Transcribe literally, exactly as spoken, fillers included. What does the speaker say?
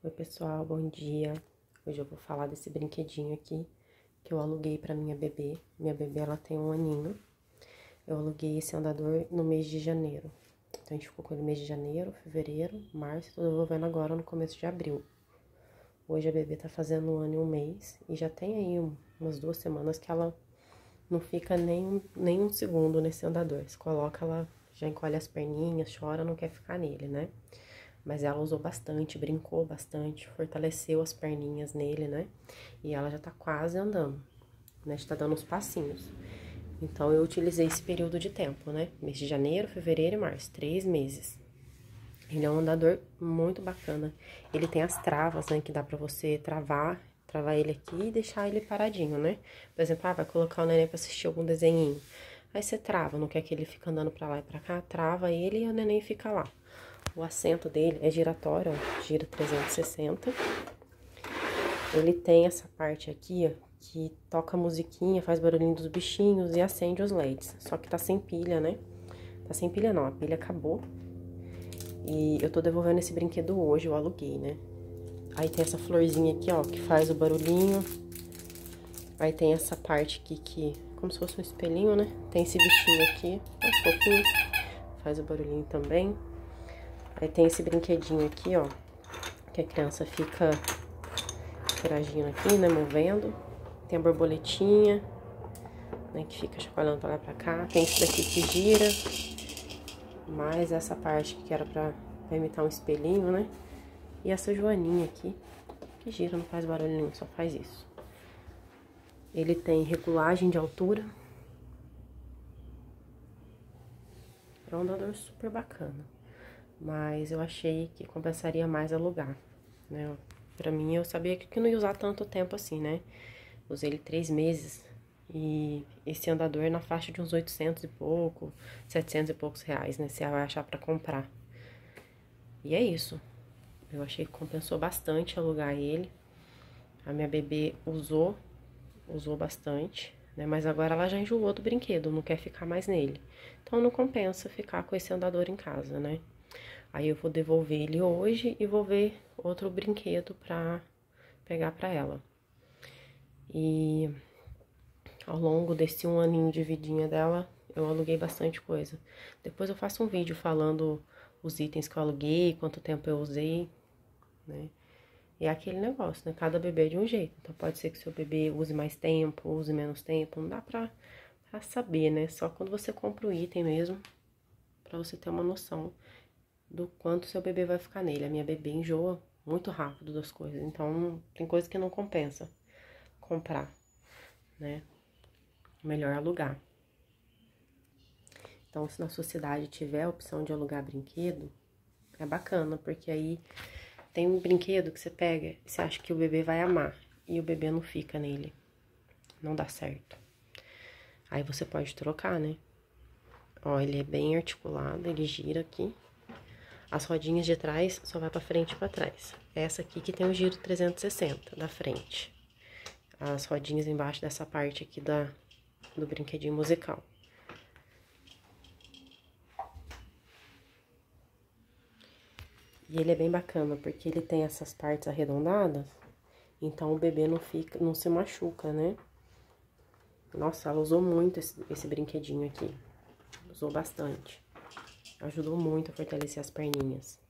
Oi pessoal, bom dia. Hoje eu vou falar desse brinquedinho aqui que eu aluguei pra minha bebê. Minha bebê, ela tem um aninho. Eu aluguei esse andador no mês de janeiro. Então a gente ficou com ele no mês de janeiro, fevereiro, março, e tô devolvendo agora no começo de abril. Hoje a bebê tá fazendo um ano e um mês e já tem aí um, umas duas semanas que ela não fica nem, nem um segundo nesse andador. Você coloca, ela já encolhe as perninhas, chora, não quer ficar nele, né? Mas ela usou bastante, brincou bastante, fortaleceu as perninhas nele, né? E ela já tá quase andando, né? Já tá dando uns passinhos. Então, eu utilizei esse período de tempo, né? Mês de janeiro, fevereiro e março, três meses. Ele é um andador muito bacana. Ele tem as travas, né? Que dá pra você travar, travar ele aqui e deixar ele paradinho, né? Por exemplo, ah, vai colocar o neném pra assistir algum desenhinho. Aí você trava, não quer que ele fique andando pra lá e pra cá, trava ele e o neném fica lá. O assento dele é giratório, ó, gira trezentos e sessenta. Ele tem essa parte aqui, ó, que toca a musiquinha, faz barulhinho dos bichinhos e acende os L E Ds. Só que tá sem pilha, né? Tá sem pilha não, a pilha acabou. E eu tô devolvendo esse brinquedo hoje, eu aluguei, né? Aí tem essa florzinha aqui, ó, que faz o barulhinho. Aí tem essa parte aqui que, como se fosse um espelhinho, né? Tem esse bichinho aqui, ó, fofinho, faz o barulhinho também. Aí tem esse brinquedinho aqui, ó, que a criança fica interagindo aqui, né, movendo. Tem a borboletinha, né, que fica chacoalhando pra lá e pra cá. Tem esse daqui que gira. Mais essa parte que era pra, pra imitar um espelhinho, né. E essa joaninha aqui, que gira, não faz barulho nenhum, só faz isso. Ele tem regulagem de altura. É um andador super bacana. Mas eu achei que compensaria mais alugar, né? Pra mim, eu sabia que não ia usar tanto tempo assim, né? Usei ele três meses e esse andador é na faixa de uns oitocentos e pouco, setecentos e poucos reais, né? Você vai achar pra comprar. E é isso. Eu achei que compensou bastante alugar ele. A minha bebê usou, usou bastante, né? Mas agora ela já enjoou do brinquedo, não quer ficar mais nele. Então, não compensa ficar com esse andador em casa, né? Aí eu vou devolver ele hoje e vou ver outro brinquedo pra pegar pra ela. E ao longo desse um aninho de vidinha dela, eu aluguei bastante coisa. Depois eu faço um vídeo falando os itens que eu aluguei, quanto tempo eu usei, né? E é aquele negócio, né? Cada bebê é de um jeito. Então pode ser que seu bebê use mais tempo, use menos tempo, não dá pra, pra saber, né? Só quando você compra o item mesmo, pra você ter uma noção do quanto seu bebê vai ficar nele. A minha bebê enjoa muito rápido das coisas, então tem coisa que não compensa comprar, né? Melhor alugar. Então, se na sua cidade tiver a opção de alugar brinquedo, é bacana, porque aí tem um brinquedo que você pega e você acha que o bebê vai amar, e o bebê não fica nele, não dá certo. Aí você pode trocar, né? Ó, ele é bem articulado, ele gira aqui. As rodinhas de trás só vai pra frente e pra trás. Essa aqui que tem o giro trezentos e sessenta da frente. As rodinhas embaixo dessa parte aqui da, do brinquedinho musical. E ele é bem bacana, porque ele tem essas partes arredondadas, então o bebê não fica, não se machuca, né? Nossa, ela usou muito esse, esse brinquedinho aqui. Usou bastante. Ajudou muito a fortalecer as perninhas.